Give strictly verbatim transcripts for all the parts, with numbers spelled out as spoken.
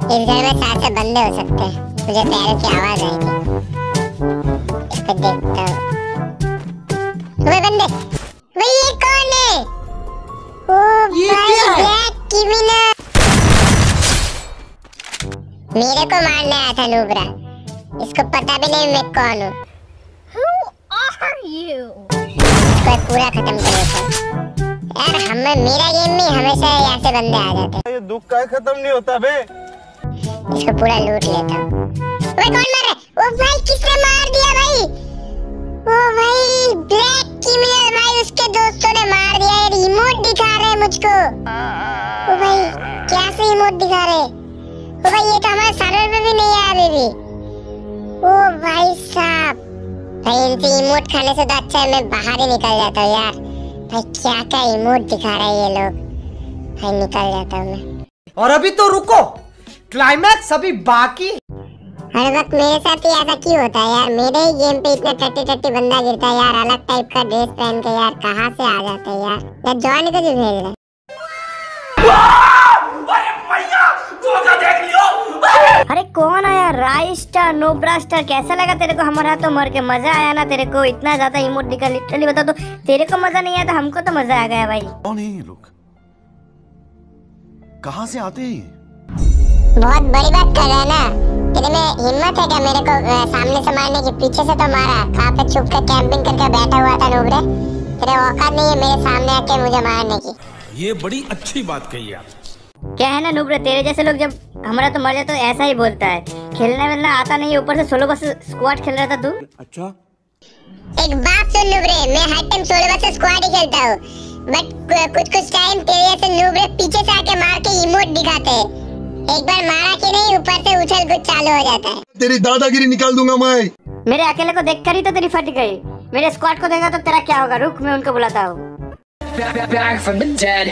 इस घर में सात से बंदे हो सकते हैं। मुझे पैरों की आवाज आई थी, इसको देखता हूँ। वो बंदे, भाई ये कौन है? ओ भाई ब्लैक क्रिमिनल। मेरे को मारने आया था नुब्रा, इसको पता भी नहीं मैं कौन हूँ। Who are you? इसको पूरा खत्म करेगा यार। हमें मेरा गेम में हमेशा यहाँ से बंदे आ जाते हैं। ये दुख का खत्म नहीं होता बे। इसको पूरा लूट लेता हूँ। भाई कौन मार रहा है? ओ भाई किसने मार दिया भाई? ओ भाई ब्लैक क्रिमिनल भाई, उसके दोस्तों ने मार दिया। ये रिमोट दिखा रहे हैं मुझको। ओ भाई क्या से रिमोट दिखा रहे? ओ भाई ये तो हमारे सर्वर पे भी नहीं आया अभी भी। ओ भाई साहब, भाई इनसे इमोट खाने से तो अच्छा है मैं बाहर ही निकल जाता हूँ यार। भाई क्या क्या इमोट दिखा रहा है ये लोग। भाई निकल जाता हूँ मैं। और अभी तो रुको, क्लाइमैक्स अभी बाकी। हर वक्त मेरे साथ ही ऐसा क्यों होता है यार? मेरे ही गेम पे इतना टट्टी टट्टी बंदा गिरता है यार, अलग टाइप का ड्रेस पहन के यार। कहाँ से आ जाते हैं यार? यार जॉन को जो भेज रहे। अरे कौन आया? राइस्टर नोब्रास्टर, कैसा लगा तेरे को? हमारा तो मर के मजा आया ना तेरे को? इतना ज्यादा इमोट दिखा, लिटरली बता तो तेरे को मजा नहीं आया था, हमको तो मजा आ गया भाई। कौन है ये लोग? कहाँ से आते हैं? बहुत बड़ी बात कर रहा है ना? तेरे में हिम्मत है क्या मेरे को सामने से मारने की? पीछे से तो मारा, कहाँ पे छुप कर कैंपिंग करके बैठा हुआ था नुब्रे। तेरे औकात नहीं है मेरे सामने आके मुझे मारने की। ये बड़ी अच्छी बात कही आप। क्या है ना नुब्रे, तेरे जैसे लोग जब हमारा तो मर जाता तो ऐसा ही बोलता है। खेलने मिलना आता नहीं है, ऊपर से सोलो बस स्क्वाड खेल रहा था तू। अच्छा एक बात सुन नुब्रे, मैं हर टाइम सोलो बस स्क्वाड ही खेलता हूँ, बट कुछ कुछ टाइम तेरे जैसे नुब्रे पीछे से आके मार के इमोट दिखाते हैं। एक बार मारा कि नहीं, ऊपर से उछल कूद चालू हो जाता है। तेरी दादागिरी निकाल दूंगा मैं। मेरे अकेले को देखकर ही तो तेरी फट गई। मेरे स्क्वाड को देगा तो तेरा क्या होगा? रुक मैं उनको बुलाता हूँ। Back from the dead.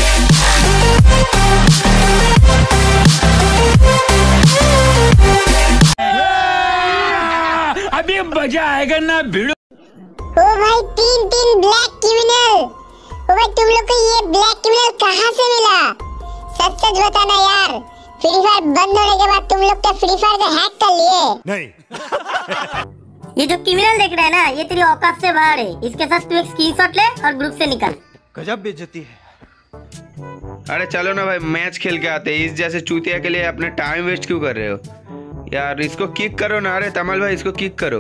अभी मजा आएगा ना भिड़ो। ओ भाई तीन तीन ब्लैक क्रिमिनल। ओ भाई तुम लोग को ये ब्लैक क्रिमिनल कहाँ से मिला? सच सच बताना यार। फ्री फायर बंद होने के बाद तुम लोग क्या फ्री फायर को हैक कर लिए? नहीं। ये जो क्रिमिनल देख रहा है ना, ये तेरी औकात से बाहर है। इसके साथ तू एक स्क्रीनशॉट ले और ग्रुप से निकल। गजब बेइज्जती है। अरे चलो ना भाई, मैच खेल के आते हैं। इस जैसे चूतिया के लिए अपने टाइम वेस्ट क्यों कर रहे हो यार? इसको किक करो ना। अरे तमल भाई इसको किक करो।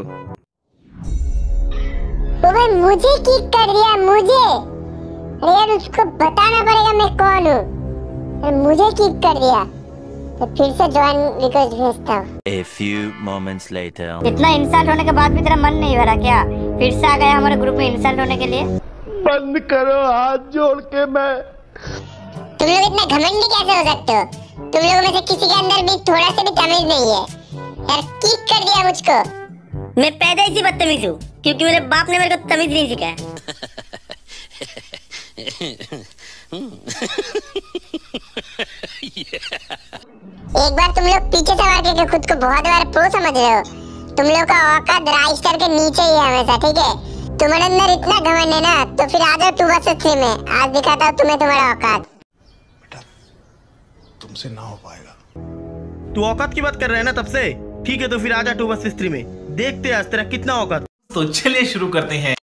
ओ भाई मुझे किक कर दिया, मुझे। अरे यार उसको बताना पड़ेगा मैं कौन हूँ। मुझे किक कर दिया तो फिर से जॉइन रिक्वेस्ट भेजता हूँ। A few moments later. इतना इंसल्ट होने के बाद भी तेरा मन नहीं भरा क्या? फिर से आ गया हमारे ग्रुप में इंसल्ट होने के लिए। बंद करो हाथ जोड़ के। मैं तुम लोग इतना घमंडी कैसे हो सकते हो? तुम लोगों में से किसी के अंदर भी थोड़ा सा भी तमीज नहीं है यार। किक कर दिया मुझको। मैं पैदा ही बदतमीज हूँ, क्योंकि मेरे बाप ने मेरे को तमीज नहीं सिखाया। एक बार तुम लोग पीछे से मार के खुद को बहुत बार प्रो समझ रहे हो। तुम लोग का औकात राइस्टर के नीचे ही है हमेशा, ठीक है? तुम्हारे अंदर इतना घमंड है ना, तो फिर आ जाओ टू वर्सेस थ्री में। आज दिखाता हूँ तुम्हें तुम्हारा औकात। बेटा तुमसे ना हो पाएगा। तू औकात की बात कर रहे हैं ना तब से? ठीक है तो फिर आजा टू वर्सेस थ्री में, देखते हैं आज तेरा कितना औकात। तो चलिए शुरू करते हैं।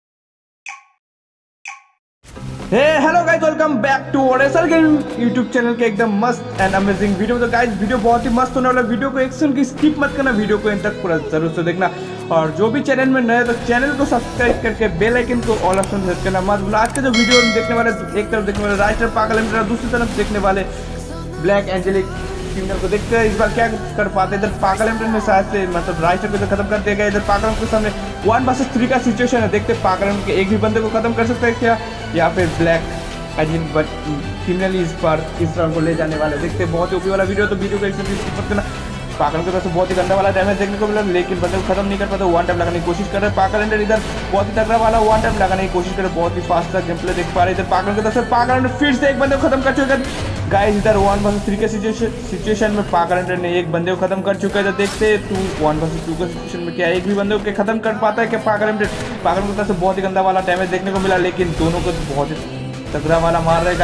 Hey hello guys, welcome back to Oracle game YouTube channel के एकदम मस्त एंड अमेजिंग वीडियो। तो गाइस वीडियो बहुत ही मस्त होने वाला। वीडियो को एक सेकंड की स्किप मत करना, वीडियो को एंड तक पूरा जरूर से देखना। और जो भी चैनल में नए तो चैनल को सब्सक्राइब करके बेल आइकन को ऑल ऑप्शन सेट करना मत भूलना। आज का जो वीडियो हम देखने वाले, एक तरफ देखने वाले राइस्टर पागल, दूसरी तरफ देखने वाले ब्लैक एंजेलिक क्रिमिनल को। देखते हैं इस बार क्या कर पाते। इधर पागल ने शायद से मतलब राइस्टर को खत्म कर दिया गया। इधर पागल के सामने वन वर्सेस थ्री का सिचुएशन है। देखते हैं पागल के एक भी बंदे को खत्म कर सकते हैं क्या, या फिर ब्लैक बट क्रिमिनल इस पर इस राउंड को ले जाने वाले। देखते हैं बहुत ही ओपी वाला वीडियो, तो वीडियो को एक से करना। पागल की तरफ से बहुत ही गंदा वाला डैमेज देखने को मिला, लेकिन बंदे को खत्म नहीं कर पाते। वन टाइम लगाने की कोशिश कर रहे हैं पागल। इधर बहुत ही तगड़ा वाला वन टाइम लगाने की कोशिश कर रहे हैं, बहुत ही फास्ट गेम प्ले देख पा रहे। इधर पागल की तरफ से पागल फिर से एक बंदे को खत्म कर चुके हैं गाइस। इधर वन वर्सेस थ्री के सिचुएशन में पागल ने एक बंदे को खत्म कर चुका है। देखते हैं टू वन वर्सेस टू के सिचुएशन में क्या एक भी बंदे को खत्म कर पाता है क्या पागल। पागल की तरफ से बहुत ही गंदा वाला डैमेज देखने को मिला, लेकिन दोनों को बहुत ही तगड़ा वाला मार रहे गाइस।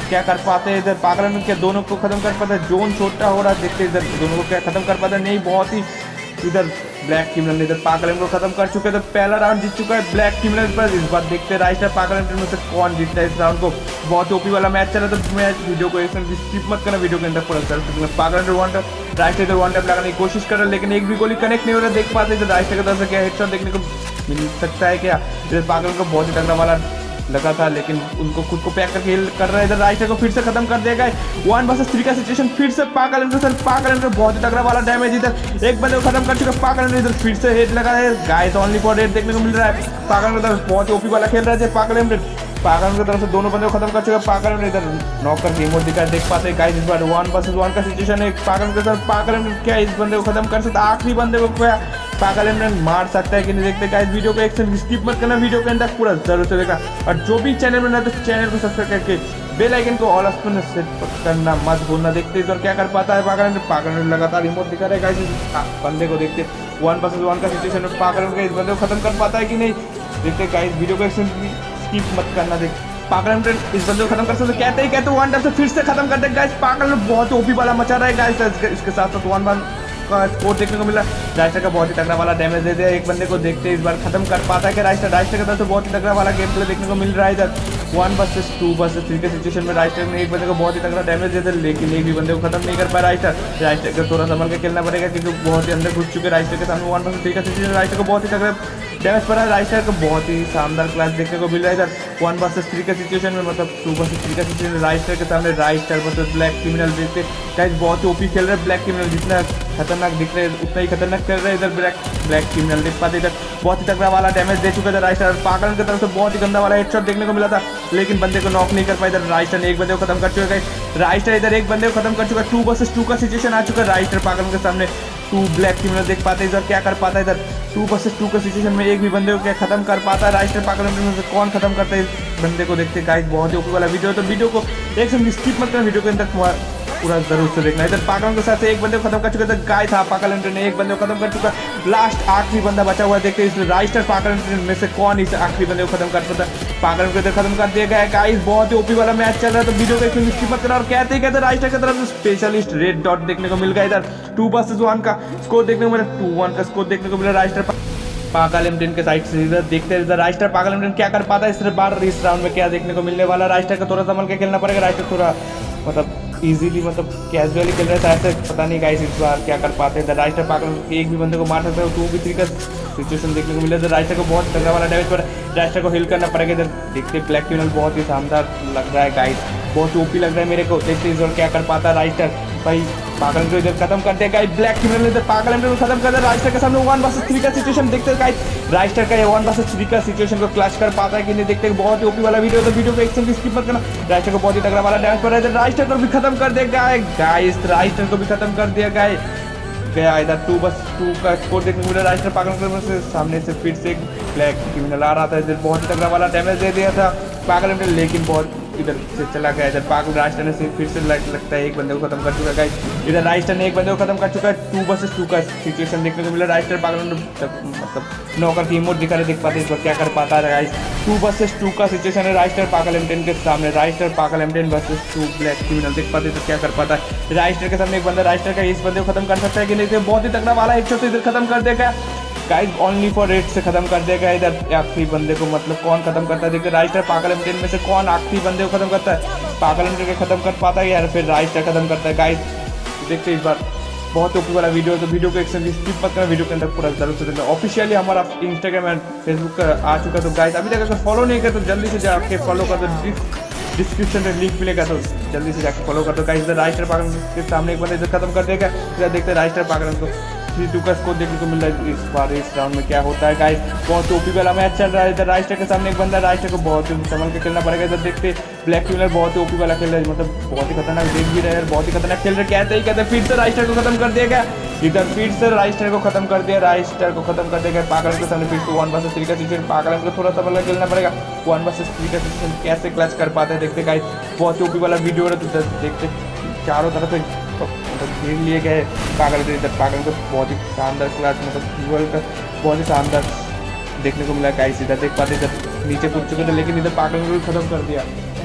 क्या कर पाते हैं इधर पागल के दोनों को खत्म कर पाते हैं। जोन छोटा हो रहा है, देखते इधर दोनों को क्या खत्म कर पाते हैं। नहीं, बहुत ही इधर ब्लैक क्रिमिनल ने इधर पागल को खत्म कर चुके हैं। तो पहला राउंड जीत चुका है ब्लैक क्रिमिनल पर। इस बार देखते हैं राइस्टर पागल में से कौन जीतता है इस राउंड को। बहुत ओपी वाला मैच चल रहा है, तो मैं वीडियो को एक स्किप मत करना, वीडियो के अंदर पूरा कर पागल वन टैप राइस्टर इधर वन टैप लगाने की कोशिश कर रहा है, लेकिन एक भी गोली कनेक्ट नहीं हो रहा। देख पाते इधर राइस्टर की तरफ से क्या हेडशॉट देखने को मिल सकता है क्या। इधर पागल को बहुत ही तगड़ा वाला लगा था, लेकिन उनको खुद को पैक करके कर रहा है। इधर राइस्टर को फिर से खत्म कर देगा। वन वर्सेस थ्री का सिचुएशन फिर से पागल पागल बहुत ही तगड़ा वाला डैमेज। इधर एक बंदे को खत्म कर चुका पागल, इधर फिर से हेड लगा है। गाइस ओनली फॉर हेड देखने को मिल रहा है। पागल की तरफ बहुत ही ओपी वाला खेल रहा है पागल पागल की तरफ से दोनों बंदे को खत्म कर चुका है। पागल ने इधर नॉकर की इमोट दिखा देख पाते गाइस। इस बार वन वर्सेस वन का सिचुएशन है। पागल के साथ पागल क्या इस बंदे को खत्म कर सकता, आखिरी बंदे को क्या पागल ने मार सकता है कि नहीं, देखते गाइस। वीडियो को एक से स्किप मत करना, वीडियो के अंदर पूरा जरूर से देखा। और जो भी चैनल में ना तो चैनल को सब्सक्राइब करके बेल आइकन को ऑल ऑप्शन में सेट करना मत भूलना। देखते इस बार क्या कर पाता है पागल ने। पागल ने लगातार रिमोट दिखा रहा है गाइस, इस बंदे को देखते वन वर्सेस वन का सिचुएशन में पागल के इस बंदे को खत्म कर पाता है कि नहीं, देखते गाइस। वीडियो को एक से स्किप मत करना। देख पागल इस बंदे को खत्म कर सकते, कहते ही कहते वन टैप से फिर से खत्म कर दे गाइस। पागल में बहुत ओपी वाला मचा रहा है गाइस। इसके साथ साथ वन वन का स्कोर देखने को मिला। राइस्टर का बहुत ही तगड़ा वाला डैमेज दे दिया एक बंदे को, देखते इस बार खत्म कर पाता है कि राइस्टर राइस्टर की तरफ से बहुत ही तगड़ा वाला गेम प्ले देखने को मिल रहा है। इधर one versus two versus three के सिचुएशन में राइस्टर ने एक बंदे को बहुत ही तगड़ा डैमेज दे दिया, लेकिन एक भी बंदे को खत्म नहीं कर पाया राइस्टर। राइस्टर को थोड़ा संभल के खेलना पड़ेगा, क्योंकि बहुत ही अंदर घुस चुके राइस्टर के सामने। वन वर्सेस थ्री का सिचुएशन राइस्टर को बहुत ही तगड़ा डैमेज पड़ा है। राइस्टर को बहुत ही शानदार क्लास देखने को मिल रहा है इधर वन वर्सेस थ्री के सिचुएशन में, मतलब टू वर्सेस थ्री का सिचुएशन राइस्टर के सामने। राइस्टर वर्सेस ब्लैक क्रिमिनल देखते गाइस, बहुत ही ओपी खेल रहे हैं ब्लैक क्रिमिनल। जितना खतरनाक दिख रहे हैं उतना ही खतरनाक खेल रहे हैं इधर ब्लैक ब्लैक क्रिमिनल। देख पाते इधर बहुत ही तगड़ा वाला डैमेज दे चुका था राइस्टर। पागल की तरफ से बहुत ही गंदा वाला हेडशॉट देखने को मिला था, लेकिन बंदे को नॉक नहीं कर पाया। इधर राइस्टर ने एक बंदे को खत्म कर चुका है। राइस्टर इधर एक बंदे को खत्म कर चुका है। टू वर्सेस टू का सिचुएशन आ चुका है राइस्टर पागल के सामने। टू ब्लैक क्रिमिनल देख पाते इधर क्या कर पाता है। इधर टू वर्सेस टू का सिचुएशन में एक भी बंदे को क्या खत्म कर पाता है राइस्टर पागल में से कौन खत्म करता है इस बंदे को, देखते गाइस। बहुत ही ओपी वाला वीडियो, तो वीडियो को एक सेकंड स्किप मत करना, वीडियो के अंदर पूरा जरूर से देखना। इधर पागल के साथ एक बंदे को खत्म कर चुका था गाइस। था पागल ने एक बंदे को खत्म कर चुका, लास्ट आखिरी बंदा बचा हुआ है। देखते इस राइस्टर पागल में से कौन इस आखिरी बंदे को खत्म कर पाता है। पागल को इधर खत्म कर दिया गया है गाइस। बहुत ही ओपी वाला मैच चल रहा है, तो वीडियो को एक सेकंड स्किप मत करना। और कहते ही कहते राइस्टर की तरफ से स्पेशलिस्ट रेड डॉट देखने को मिल गया। इधर टू वर्सेस वन का स्कोर देखने को मिला, टू वन का स्कोर देखने को मिला राइस्टर पागल एमटेन के साइड से। इधर देखते हैं राइस्टर पागल एमटेन क्या कर पाता है इस बार इस राउंड में, क्या देखने को मिलने वाला। राइस्टर का थोड़ा संभल के खेलना पड़ेगा। राइस्टर थोड़ा मतलब इजीली मतलब कैजुअली खेल रहे थे, ऐसे पता नहीं गाइस इस बार क्या कर पाते हैं। राइस्टर पागल एक भी बंदे को मार सकते हो। टू भी थ्री का सिचुएशन देखने को मिला। इधर राइस्टर को बहुत तगड़ा वाला डैमेज पड़ा, राइस्टर को हिल करना पड़ेगा। इधर देखते ब्लैक क्रिमिनल बहुत ही शानदार लग रहा है गाइस, बहुत ओपी लग रहा है मेरे को। देखते इस बार क्या कर पाता है राइस्टर भाई। पागल को इधर खत्म कर दिया गाइस ब्लैक क्रिमिनल। इधर पागल को खत्म कर दिया राइस्टर के सामने। वन वर्सेस थ्री का सिचुएशन देखते हैं गाइस। राइस्टर का ये वन वर्सेस थ्री का सिचुएशन को क्लच कर पाता है कि नहीं, देखते हैं। बहुत ही ओपी वाला वीडियो, तो वीडियो को एक सेकंड स्किप मत करना। राइस्टर को बहुत ही तगड़ा वाला डैमेज पड़ रहा है। राइस्टर को भी खत्म कर दिया गाइस, राइस्टर को भी खत्म कर दिया गाइस गया। इधर टू बस टू का स्कोर देखने को मिला। राइस्टर पागल से सामने से फिर से ब्लैक क्रिमिनल आ रहा था। इधर बहुत ही तगड़ा वाला डैमेज दे दिया था पागल ने, लेकिन बहुत इधर से चला गया। इधर पागल राइस्टर ने फिर से लगता है एक बंदे को खत्म कर चुका है गाइस। इधर राइस्टर ने एक बंदे को खत्म कर चुका है। टू वर्सेस टू का सिचुएशन देखने को मिला। राइस्टर पागल ने मतलब नौकर की इमोट दिखा रहे, देख पाते इस बार क्या कर पाता है गाइस। टू वर्सेस टू का सिचुएशन है राइस्टर पागल एमटेन के सामने। राइस्टर पागल M ten versus two black criminal देख पाते तो क्या कर पाता है। राइस्टर के सामने एक बंदा राइस्टर का इस बंदे को खत्म कर सकता है कि नहीं, बहुत ही तगड़ा वाला एक शॉट इधर खत्म कर देगा गाइस। ओनली फॉर रेड से खत्म कर देगा इधर आखिरी बंदे को, मतलब कौन खत्म करता है देखते। राइस्टर पागल एमटेन में से कौन आखिरी बंदे को खत्म करता है। पागल एमटेन को खत्म कर पाता है या फिर राइस्टर खत्म करता है गाइस। देखते इस बार बहुत ओपी वाला वीडियो, तो वीडियो को एक सेकंड स्किप मत करना, वीडियो के अंदर पूरा जरूर से देखना। ऑफिशियली हमारा इंस्टाग्राम एंड फेसबुक का आ चुका, तो गाइस अभी तक अगर फॉलो नहीं कर तो जल्दी से जाके फॉलो कर दो। डिस्क्रिप्शन में लिंक मिलेगा, तो जल्दी से जाके फॉलो कर दो गाइस। इधर राइस्टर पागल के सामने एक बंदा इधर खत्म कर देगा। इधर देखते राइस्टर पागल को थ्री टू का स्कोर देखने को मिल रहा है इस बार इस राउंड में क्या होता है गाइस। बहुत ओपी वाला मैच चल रहा है। इधर राइस्टर के सामने एक बंदा, राइस्टर को बहुत ही संभल के खेलना पड़ेगा। इधर देखते ब्लैक क्रिमिनल बहुत ही ओपी वाला खेल रहा है, मतलब बहुत ही खतरनाक देख भी रहे हैं, बहुत ही खतरनाक खेल रहे। कहते ही कहते फिर से राइस्टर को खत्म कर दिया गया। इधर फिर से राइस्टर को खत्म कर दिया, राइस्टर को खत्म कर दिया पागल के सामने। फिर से वन वर्सेस थ्री का सिचुएशन, पागल को थोड़ा सा बल्ला खेलना पड़ेगा। वन वर्सेस थ्री का सिचुएशन कैसे क्लच कर पाते हैं देखते गाइस। बहुत ही ओपी वाला वीडियो है, तो देखते चारों तरफ से मतलब घेर लिए गए पागल के। इधर पागल को बहुत ही शानदार क्लास मतलब फ्यूअल का बहुत ही शानदार देखने को मिला गाइस। इधर देख पाते इधर नीचे कूद चुके थे, लेकिन इधर पागल को भी खत्म कर दिया।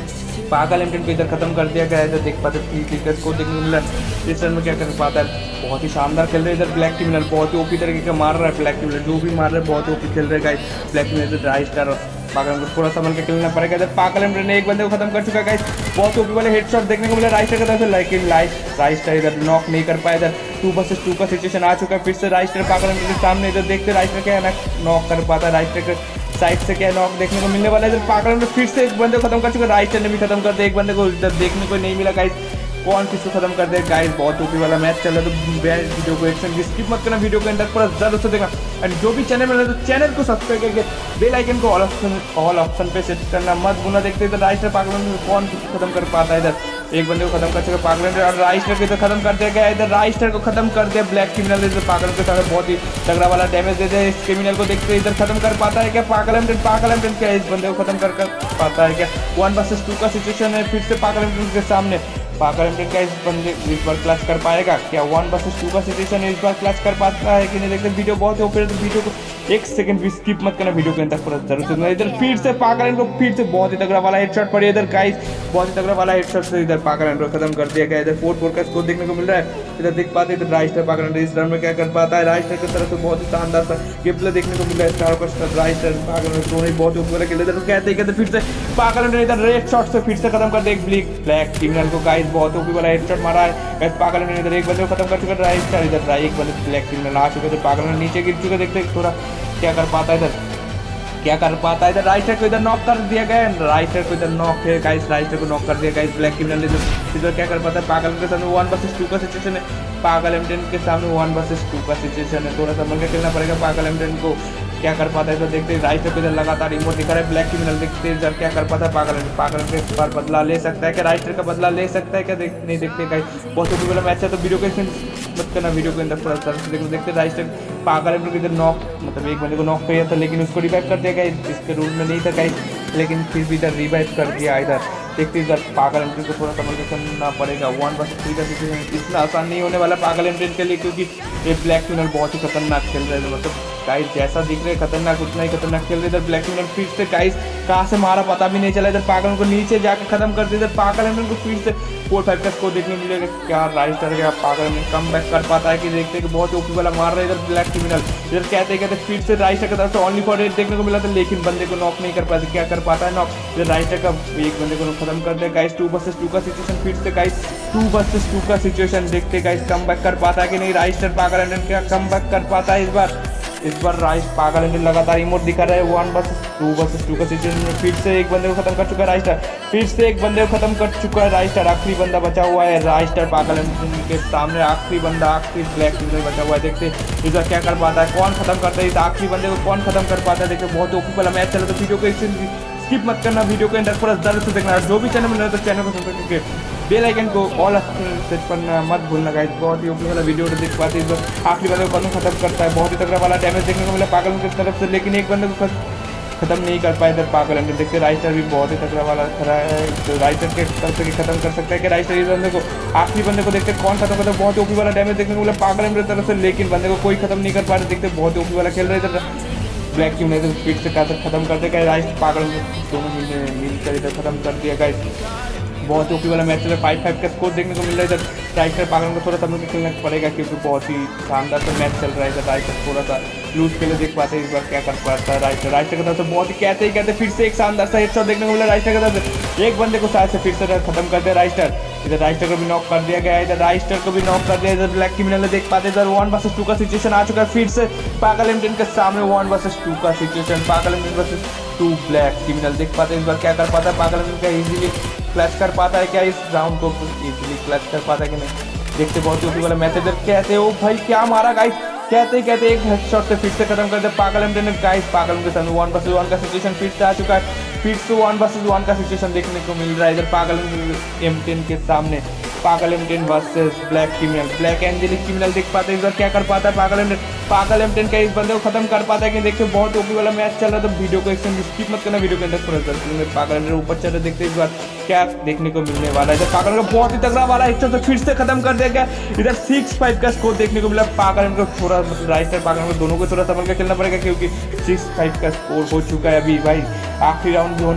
पागल एमटेन को इधर खत्म कर दिया गया है। इधर देख पाते हैं स्कोर देखने को मिल रहा है। इस रन में क्या कर पाता है, बहुत ही शानदार खेल रहे हैं इधर ब्लैक क्रिमिनल, बहुत ही ओपी तरीके का मार रहा है ब्लैक क्रिमिनल, जो भी मार रहा है बहुत ओपी खेल रहे हैं guys black criminal. Dry star और पागल को थोड़ा संभल के खेलना पड़ेगा। इधर पागल एमटेन ने एक बंदे को खत्म कर चुका है गाइस, बहुत ओपी वाले हेडशॉट देखने को मिला राइट स्टार की तरफ से, लेकिन राइट स्टार इधर नॉक नहीं कर पाया। इधर टू वर्सेस टू का सिचुएशन आ चुका है फिर से राइट स्टार पागल एमटेन के सामने। इधर देखते राइट स्टार क्या नॉक कर पाता है, राइट स्टार के साइड से क्या नॉक देखने को मिलने वाला है। इधर पागल एमटेन फिर से एक बंदे को खत्म कर चुका है, राइट स्टार ने भी खत्म कर दिया एक बंदे को, इधर देखने को नहीं मिला गाइस कौन किसको खत्म कर दे गाइस। बहुत ओपी वाला मैच चल रहा है, तो वीडियो को एक्शन की स्किप मत करना, वीडियो के अंदर पूरा जरूर से देखना। एंड जो भी चैनल में है तो चैनल को सब्सक्राइब करके बेल आइकन को ऑल ऑप्शन ऑल ऑप्शन पे सेट करना मत भूलना। देखते इधर राइट पागल में कौन किसको खत्म कर पाता है। इधर एक बंदे को खत्म कर चुका पागल और राइट को इधर खत्म कर दिया गया। इधर राइट को खत्म कर दिया ब्लैक क्रिमिनल, इधर पागल के साथ बहुत ही तगड़ा वाला डैमेज दे दिया इस क्रिमिनल को। देखते इधर खत्म कर पाता है क्या पागल एमटेन, पागल एमटेन क्या इस बंदे को खत्म कर पाता है क्या। वन वर्सेस टू का सिचुएशन है फिर से पागल एमटेन के सामने, पागल एमटेन क्या इस बंदे इस बार क्लच कर पाएगा क्या। वन वर्सेस टू का सिचुएशन है, इस बार क्लच कर पाता है कि नहीं देखते। वीडियो बहुत ही ओपन, तो वीडियो को एक सेकंड भी स्किप मत करना, वीडियो के अंदर पूरा जरूर से। इधर फिर से पागल एमटेन को फिर से बहुत ही तगड़ा वाला हेडशॉट पड़ी इधर गाइस, बहुत ही तगड़ा वाला हेडशॉट से इधर पागल एमटेन को खत्म कर दिया गया। इधर फोर फोर का स्कोर देखने को मिल रहा है। इधर देख पाते हैं इधर राइट स्टार पागल एमटेन इस रन में क्या कर पाता है। राइट स्टार की तरफ से बहुत ही शानदार सा गेम प्ले देखने को मिल रहा है। स्टार का स्टार राइट स्टार पागल एमटेन दोनों ही बहुत ऊपर खेले। इधर कहते हैं फिर से पागल एमटेन इधर रेड शॉट से फिर से खत्म कर दे ब्लैक ब्लैक क्रिमिनल को गाइस, बहुत ऊपर वाला हेडशॉट मारा है गाइस। पागल एमटेन इधर एक बंदे को खत्म कर चुका है राइट स्टार, इधर एक बंदे ब्लैक क्रिमिनल आ चुके थे, पागल एमटेन नीचे गिर चुके। देखते थोड़ा क्या कर पाता है, इधर क्या कर पाता है। इधर राइट साइड को इधर नॉक कर दिया गया है, राइट साइड को इधर नॉक है गाइस, राइट साइड को नॉक कर दिया गाइस ब्लैक क्रिमिनल। इधर इधर क्या कर पाता है पागल के सामने वन वर्सेस टू का सिचुएशन है, पागल एमटेन के सामने वन वर्सेस टू का सिचुएशन है, थोड़ा संभल के खेलना पड़ेगा पागल एमटेन को। क्या कर पाता है तो देखते राइट साइड को इधर लगातार रिमोट दिखा रहा है ब्लैक क्रिमिनल। देखते इधर क्या कर पाता है पागल एमटेन, पागल एमटेन इस बार बदला ले सकता है क्या, राइट साइड का बदला ले सकता है क्या, देख नहीं देखते गाइस बहुत ही बड़ा मैच है। तो वीडियो को मत करना, वीडियो के अंदर पूरा तरह से देखो। देखते राइट साइड पागल एमटेन इधर नॉक मतलब एक बंदे को नॉक किया था, लेकिन उसको रिवाइव कर दिया गया, इसके रूल में नहीं था गाइस, लेकिन फिर भी इधर रिवाइव कर दिया। इधर देखते इधर पागल एमटेन को थोड़ा संभल के करना पड़ेगा। वन वर्सेस थ्री का सिचुएशन इतना आसान नहीं होने वाला पागल एमटेन के लिए, क्योंकि ये ब्लैक क्रिमिनल बहुत ही खतरनाक खेल रहे हैं। मतलब गाइस जैसा दिख रहे खतरनाक उतना ही खतरनाक खेल रहे। इधर ब्लैक क्रिमिनल फिर से गाइस कहाँ से मारा पता भी नहीं चला, इधर पागल को नीचे जाकर खत्म कर दिया। इधर पागल एमटेन को फिर से फोर फाइव का स्कोर देखने मिलेगा क्या, राइट स्टार का पागल एमटेन कम बैक कर पाता है कि देखते हैं कि बहुत ओपी वाला मार रहा है इधर ब्लैक क्रिमिनल। इधर कहते कहते फिर से राइट स्टार की तरफ से ओनली फॉर रेड देखने को मिला था, लेकिन बंदे को नॉक नहीं कर पाते। क्या कर पाता है नॉक, इधर राइट स्टार का एक बंदे को खत्म कर दिया गाइस। टू वर्सेस टू का सिचुएशन फिर से गाइस, टू वर्सेस टू का सिचुएशन देखते गाइस कम बैक कर पाता है कि नहीं राइट स्टार पागल एमटेन क्या कम बैक कर पाता है इस बार। इस बार राइट पागल एमटेन लगातार रिमोट दिखा रहा है। One versus two versus two का सिचुएशन में फिर से एक बंदे को खत्म कर चुका है राइट स्टार, फिर से एक बंदे को खत्म कर चुका है राइट स्टार। आखिरी बंदा बचा हुआ है राइट स्टार पागल एमटेन के सामने, आखिरी बंदा आखिरी ब्लैक क्रिमिनल बचा हुआ है। देखते इधर क्या कर पाता है, कौन खत्म करता है इस आखिरी बंदे को, कौन खत्म कर पाता है। देखते बहुत ओपी वाला मैच चला, तो वीडियो को स्किप मत करना, वीडियो के अंदर पूरा जरूर से देखना। जो भी चैनल में तो चैनल को सब्सक्राइब करके बेल आइकन को ऑल सेट करना मत भूलना गाइस। बहुत ही ओपी वाला वीडियो देख पाते हैं। इस आखिरी बंदे को खत्म करता है, बहुत ही तगड़ा वाला डैमेज देखने को मिला पागल की तरफ से, लेकिन एक बंदे को खत्म नहीं कर पाए इधर पागल एमटेन। देखते राइट स्टार भी बहुत ही तगड़ा वाला खड़ा है, तो राइट स्टार के तरफ से खत्म कर सकता है कि राइट स्टार इस बंदे को आखिरी बंदे को देखते कौन खत्म करता है। बहुत ओपी वाला डैमेज देखने को मिला पागल एमटेन तरफ से, लेकिन बंदे को कोई खत्म नहीं कर पा रहे। देखते बहुत ओपी वाला खेल रहे इधर ब्लैक क्यों नहीं स्पीड से खत्म कर दिया राइट पागल दोनों मिल मिलकर इधर खत्म कर दिया गाइस। बहुत ओपी वाला मैच है, फाइव फाइव का स्कोर देखने को मिल रहा है। इधर राइट साइड पागल को थोड़ा समझ के खेलना पड़ेगा, क्योंकि बहुत ही शानदार सा मैच चल रहा है। इधर राइट साइड थोड़ा सा लूज के लिए देख पाते हैं इस बार क्या कर पाता है राइट साइड। राइट साइड की तरफ से बहुत ही कहते ही कहते फिर से एक शानदार सा हेडशॉट देखने को मिला राइट साइड की तरफ से, एक बंदे को साइड से फिर से खत्म कर दिया राइट स्टार। इधर राइट स्टार को भी नॉक कर दिया गया है, इधर राइट स्टार को भी नॉक कर दिया। इधर ब्लैक क्रिमिनल देख पाते इधर वन वर्सेस टू का सिचुएशन आ चुका है, फिर से पागल एमटेन के सामने वन वर्सेस टू का सिचुएशन, पागल M ten versus two black criminal देख पाते हैं इस बार क्या कर पाता है पागल एमटेन का, इजीली क्लच कर पाता है क्या इस राउंड को, इजीली क्लच कर पाता है कि नहीं। देखते बहुत ही वाला मैच इधर कहते हो भाई क्या मारा गाइस, कहते कहते एक हेडशॉट से फिर से खत्म कर दे पागल एमटेन गाइस। पागल के सामने वन वर्सेस वन का सिचुएशन फिर से आ चुका है, फिर से वन वर्सेस वन का सिचुएशन देखने को मिल रहा है इधर पागल एमटेन के सामने। पागल M ten versus black criminal, black angelic criminal देख पाते हैं इधर क्या कर पाता है पागल एमटेन। पागल एमटेन का इस बंदे को खत्म कर पाता है कि देखते बहुत ओपी वाला मैच चल रहा है। तो वीडियो को एकदम स्किप मत करना, वीडियो के अंदर पूरा दर्शक पागल एमटेन ऊपर चल रहे देखते इस बार क्या देखने को मिलने वाला है। इधर पागल का बहुत ही तगड़ा वाला एक तो फिर से खत्म कर दिया गया। इधर सिक्स फाइव का स्कोर देखने को मिला पागल एमटेन को, थोड़ा राइट साइड पागल एमटेन दोनों को थोड़ा संभल कर खेलना पड़ेगा, क्योंकि सिक्स फाइव का स्कोर हो चुका है अभी भाई। आखिरी राउंड जो है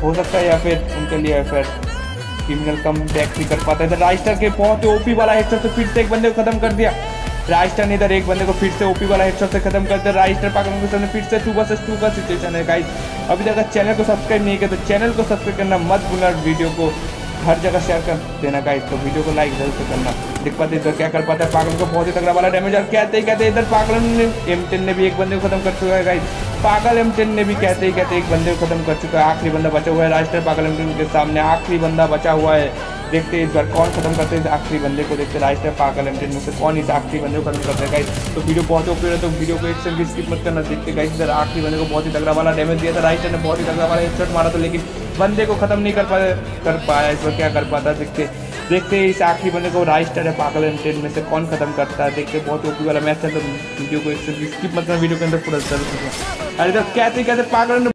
हो सकता है या फिर उनके लिए फिर क्रिमिनल कम बैक भी कर पाता है। इधर राइस्टर के बहुत ओपी वाला हेडशॉट से फिर से एक बंदे को खत्म कर दिया। राइस्टर ने इधर एक बंदे को फिर से ओपी वाला हेडशॉट से खत्म कर दिया। राइस्टर पागलों के सामने फिर से टू वर्सेस टू का सिचुएशन है गाइस। अभी तक अगर चैनल को सब्सक्राइब नहीं किया तो चैनल को सब्सक्राइब करना मत भूलना, वीडियो को हर जगह शेयर कर देना गाइस। तो वीडियो को लाइक जरूर से करना। देख पाते इधर क्या कर पाता है, पागल को बहुत ही तगड़ा वाला डैमेज। और कहते ही कहते इधर पागल ने एम टेन ने भी एक बंदे को खत्म कर चुका है गाइस। पागल एम टेन ने भी कहते ही कहते एक बंदे को खत्म कर चुका है। आखिरी बंदा बचा हुआ है राइस्टर पागल एम टेन के सामने, आखिरी बंदा बचा हुआ है। देखते इस बार कौन खत्म करते हैं आखिरी बंदे को। देखते राइस्टर पागल एम टेन में से कौन इस आखिरी बंदे को खत्म करते हैं गाइस। तो वीडियो बहुत ओपी है तो वीडियो को एक सेकंड भी स्किप मत करना। देखते गाइस इधर आखिरी बंदे को बहुत ही तगड़ा वाला डैमेज दिया था। राइस्टर ने बहुत ही तगड़ा वाला हेडशॉट मारा था, लेकिन बंदे को खत्म नहीं कर पाया कर पाया इस बार क्या कर पाता। देखते देखते इस आखिरी बंदे को राइस्टर है पागल एम टेन में से कौन खत्म करता है। देखते बहुत ओपी वाला मैच है तो वीडियो को एक सेकंड भी स्किप मत करना, वीडियो के अंदर पूरा जरूर। अरे इधर कहते कहते पागल